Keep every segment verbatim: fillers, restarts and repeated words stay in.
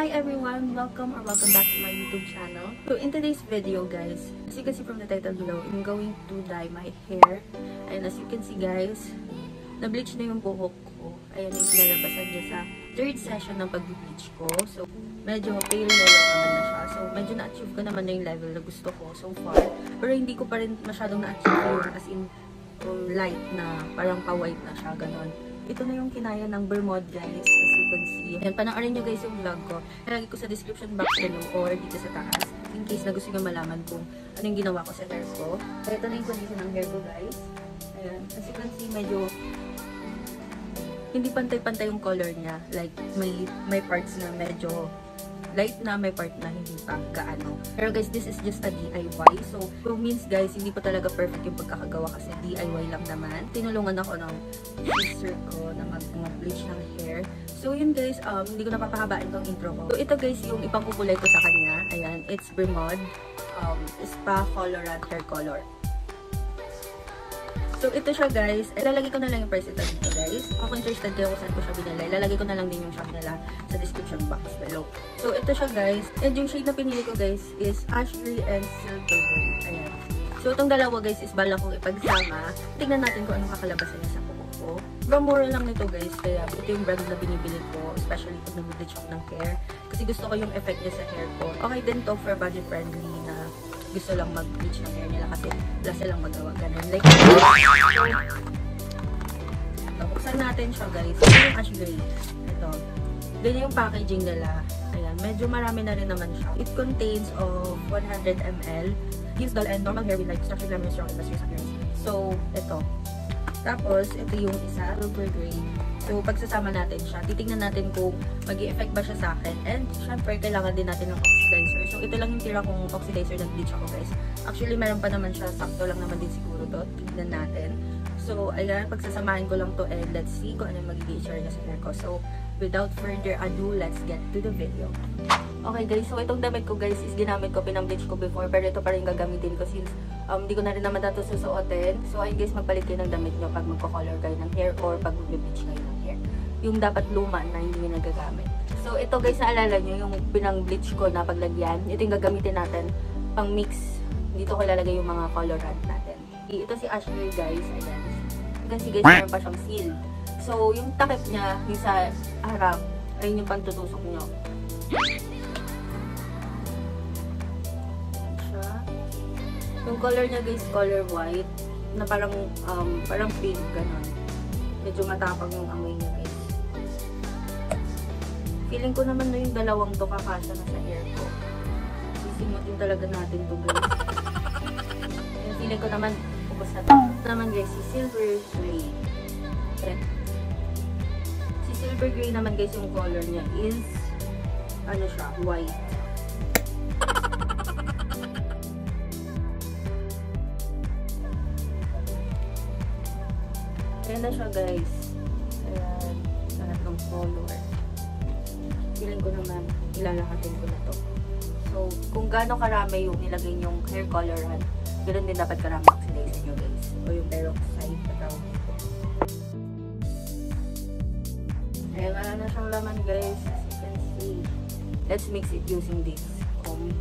Hi everyone! Welcome or welcome back to my YouTube channel. So in today's video guys, as you can see from the title below, I'm going to dye my hair. And as you can see guys, na-bleach na yung buhok ko. Ayan yung pinalabasan niya sa third session ng pag-bleach ko. So medyo pale yellow naman na siya. So medyo na-achieve ko naman na yung level na gusto ko so far. Pero hindi ko pa rin masyadong na-achieve yung as in um, light na parang pa-white na siya, ganon. Ito na yung kinaya ng Bermude guys, as you can see. Ayan, panoorin nyo guys yung vlog ko. Nalagay ko sa description box below or dito sa taas. In case na gusto nyo malaman kung ano yung ginawa ko sa hair ko. So, ito na yung condition ng hair ko guys. Ayan, as you can see, medyo hindi pantay-pantay yung color niya. Like, may, may parts na medyo light na, may part na hindi pa gaano. Pero guys, this is just a D I Y. So, so means guys, hindi pa talaga perfect yung pagkakagawa kasi D I Y lang naman. Tinulungan ako ng sister ko na mag-bleach ng hair. So, yun guys, um, hindi ko napapahabain tong intro ko. So, ito guys, yung ipangkukulay ko sa kanya. Ayan, it's Bermude um, Spa Colorant Hair Color. So, ito siya guys. Ilalagay ko na lang yung price ito dito guys. Kung interested kayo kung saan ko siya binili, ilalagay ko na lang din yung shop nila sa description box below. So, ito siya guys. And yung shade na pinili ko guys is Ash Gray and Silver Gray. Ayan. So, itong dalawa guys is bala kong ipagsama. Tingnan natin kung anong kakalabasan niya sa kuko ko. Sobrang mura lang nito guys. Kaya ito yung brand na binibili ko. Especially pag nag-bleach ako ng hair. Kasi gusto ko yung effect niya sa hair ko. Okay din to for budget friendly na gusto lang mag-bleach ng hair nila kasi wala silang magawa ganun. Like, so, buksan natin siya guys. Ito yung Ash Gray. Ito. Ganyan yung packaging nila. Ayan. Medyo marami na rin naman siya. It contains of one hundred milliliters. Gives dull and normal hair with like structure, glamorous, strong, and lustrous appearance. So, ito. Tapos, ito yung isa. Silver Gray. So, pagsasama natin siya, titignan natin kung mag-i-effect ba siya sa akin. And, syempre, kailangan din natin ng oxidizer. So, ito lang yung tira kong oxidizer na bleach ako, guys. Actually, meron pa naman siya. Sakto lang naman din siguro to. Tignan natin. So, ayan, pagsasamahin ko lang to and let's see kung ano yung magiging itsura niya sa hair ko. So, without further ado, let's get to the video. Okay, guys. So, itong damit ko, guys, is ginamit ko, pinang-bleach ko before. Pero ito pa rin gagamitin ko since um, hindi ko na rin naman dato susuotin. So, ayun, guys, magpalit kayo ng damit nyo pag magko-color kayo ng hair or pag mag-bleach kayo ng hair. Yung dapat luma na hindi nyo nagagamit. So, ito, guys, naalala nyo, yung pinang-bleach ko na paglagyan. Ito yung gagamitin natin pang mix. Dito ko lalagay yung mga colorant natin. Ito si Ash Gray, guys. Ayan. You can see, guys, meron pa siyang seal. So, yung takip niya, yung sa harap, ayun yung pagtutusok nyo. Yung color niya guys, color white, na parang, um, parang pink, gano'n. Medyo matapang yung amoy niya guys. Feeling ko naman na yung dalawang to kakasya na sa hair ko. Sisimutin talaga natin to guys. Yung feeling ko naman, ubos na to. Ito naman guys, si Silver Gray. Si Silver Gray naman guys, yung color niya is, ano siya, white. Ayan na siya guys. Ayan. Lahat ng color. Feeling ko naman, ilalakatin ko na to. So, kung gaano karami yung nilagay yung hair colorant, ganoon din dapat karami oxidizer nyo guys. O yung peroxide patawag nito. Ayan, wala na siyang laman guys. As you can see. Let's mix it using this comb.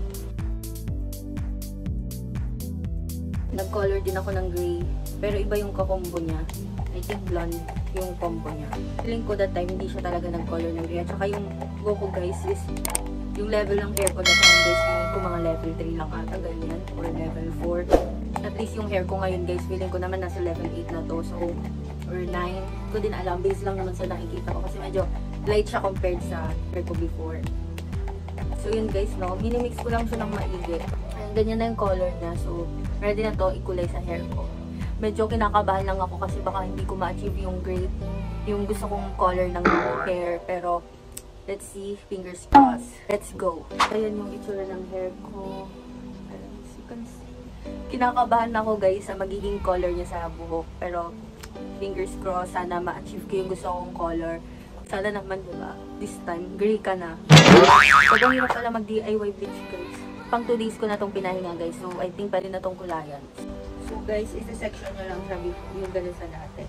Nag-color din ako ng gray. Pero iba yung kakombo niya. I think blonde yung combo niya. Feeling ko that time, hindi siya talaga nag-color ng gray. At saka yung go ko guys is, yung level ng hair ko that time guys, kung mga level three lang ata, ganyan. Or level four. At least yung hair ko ngayon guys, feeling ko naman nasa level eight na to. So, or nine. Ko din alam, base lang naman sa nakikita ko. Kasi medyo light siya compared sa hair ko before. So yun guys, no. Minimix ko lang siya ng maigi. And ganyan na yung color niya. So, ready na to ikulay sa hair ko. Medyo kinakabahan lang ako kasi baka hindi ko ma-achieve yung gray, yung gusto kong color ng hair. Pero, let's see. Fingers crossed. Let's go. Ayan yung itsura ng hair ko. As you can see. Kinakabahan ako guys sa magiging color niya sa buhok. Pero, fingers crossed. Sana ma-achieve ko yung gusto kong color. Sana naman, diba? This time, gray ka na. Sobrang hirap pala mag-D I Y bleach guys. Pang two days ko na tong pinahinga guys. So, I think pwede na tong kulayan. So guys, isa-section nyo lang siya yung ganun sa dati.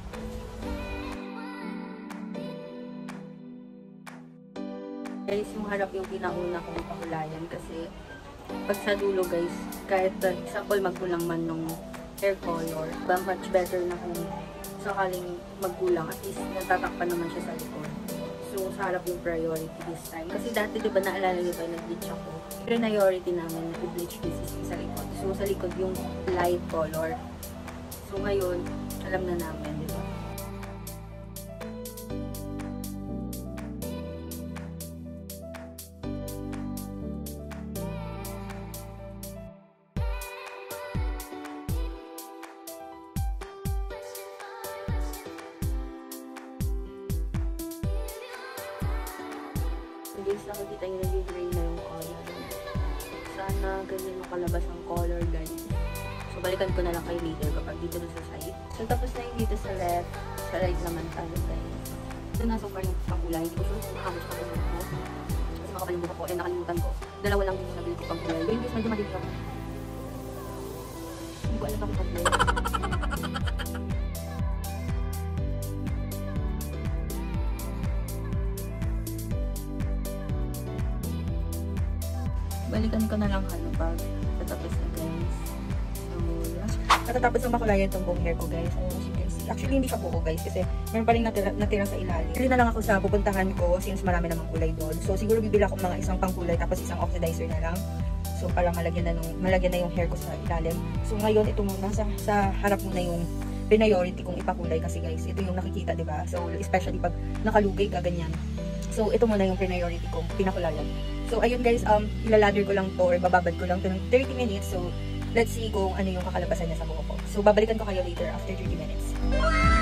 Guys, yung harap yung pinauna kong pakulayan kasi pag sa dulo guys, kahit uh, example magkulang man nung hair color, ba much better na kung sakaling magkulang, at least natatakpan naman siya sa likod. So, sa harap yung priority this time. Kasi dati, di ba, naalala nyo ba, nag-bleach ako. Priority namin na i-bleach this is yung sa likod. So, sa likod yung light color. So, ngayon, alam na namin, di ba? Guys, nakikita nyo nag-gray na yung color. Sana ganyan yung kalabas ng color, guys. So, balikan ko na lang kayo later kapag dito na sa side. So, tapos na yung dito sa left. Sa right naman tayo, guys. Ito na so far yung pangkulay. Hindi ko sure kung makamos pa rin ako. Kasi makapalimutan ko. Eh, nakalimutan ko. Dalawa lang din yung nabili ko pangkulay. Yung guys, medyo madilim ako. Hindi ko alam ako pangkulay. Balikan ko na lang ano pag tatapos na, guys. So, yeah. Natatapos na makulayan itong buong hair ko, guys. As you can see. Actually, hindi siya buo, guys. Kasi meron pa rin natira, natira sa ilalim. Bili na lang ako sa pupuntahan ko since marami namang kulay doon. So, siguro bibili ako mga isang pangkulay tapos isang oxidizer na lang. So, para malagyan na, nung, malagyan na yung hair ko sa ilalim. So, ngayon, ito muna. Sa, sa harap muna yung priority kong ipakulay. Kasi, guys, ito yung nakikita, diba? So, especially pag nakalugay ka, ganyan. So, ito muna yung priority kong pinakulayan. So, ayun guys, um, ilaladder ko lang to or bababad ko lang to ng thirty minutes. So, let's see kung ano yung kakalabasan niya sa buhok ko. So, babalikan ko kayo later after thirty minutes.